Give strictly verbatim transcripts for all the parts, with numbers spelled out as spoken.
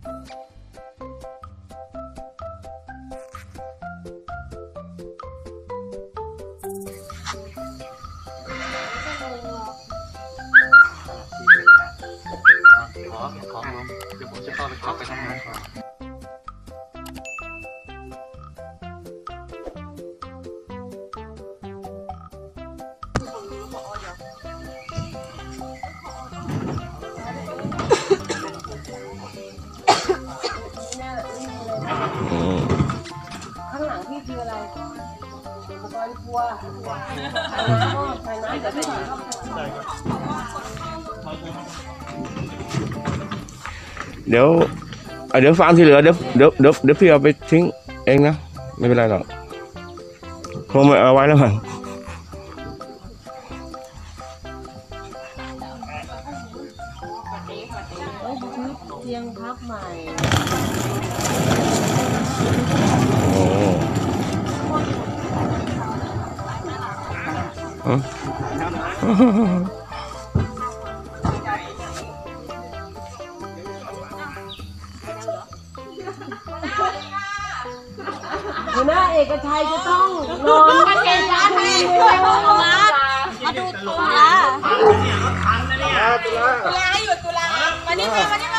ขอขอลงเดี๋ยวผมจะเข้าไปขอไปทำงานก่อนข้างหลังพี่คืออะไรอุปกรณ์ครัวใส่น้ำใส่น้ำใส่น้ำเดี๋ยวเดี๋ยวฟางที่เหลือเดี๋ยวเดี๋ยวเดี๋ยวเดี๋ยวพี่เอาไปทิ้งเองนะไม่เป็นไรหรอกคงไม่เอาไว้แล้วมั้งเตียงพับใหม่โอ้ฮะหัวหน้าเอกชัยจะต้องนอนมาเกณฑ์การให้ด้วยมามาดูตุลาตุลาตุลาให้หยุดตุลาวันนี้มาวันนี้มา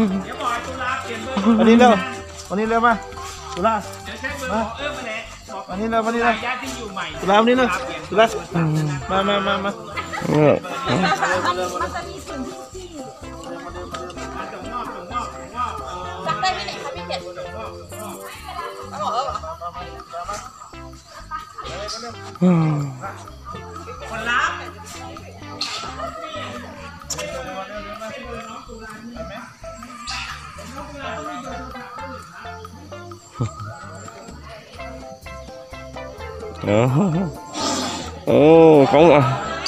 วันนี้เร็ววันนี้เร็วมาตุลามาวันนี้เร็ววันนี้เร็วตุลาวันนี้เร็วตุลามามามามาเออมันจะมีสิ่งที่จับได้ไหมเนี่ยคะพี่เกดคนรับโอ้โอ้เขาอ่ะ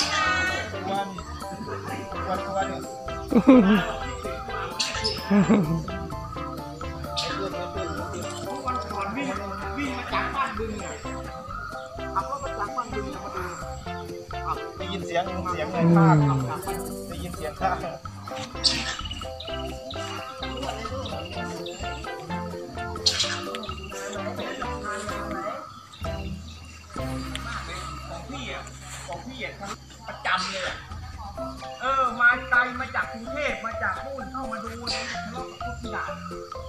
ได้ยินเสียงเสียงในข้างได้ยินเสียงข้างของพี่อ่ะประจำเลยอ่ะเออมาไกลมาจากกรุงเทพมาจากนู่นเข้ามาดูเลยทะเลาะกับพวกที่ด่าน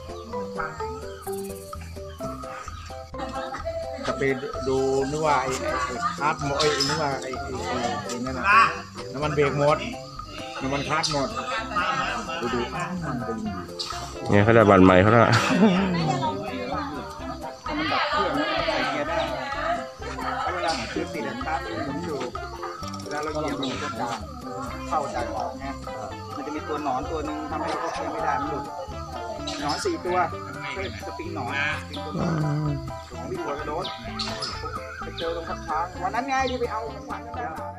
จะไปดูนึกว่าไอ้คาร์ดหมดไอ้นึกว่าไอ้ไอ้ไอ้นั่นน่ะน้ำมันเบรกหมดน้ำมันคาร์ดหมดดูดูเนี่ยเขาได้บัตรใหม่เขาละมันดับเครื่องใส่เกียร์ได้เวลาคือติดคาร์ดผมอยู่เวลาเราเหยียบมันจะดังเข้าดังออกไงมันจะมีตัวหนอนตัวหนึ่งทำให้เราเข้าไม่ได้มันหลุดหนอนสี่ตัวเป็นสปริงหนอนเป็นตัวหนอนของพี่หัวกระโดดไปเจอตรงพักช้างวันนั้นไงที่ไปเอาของขวัญกันแล้ว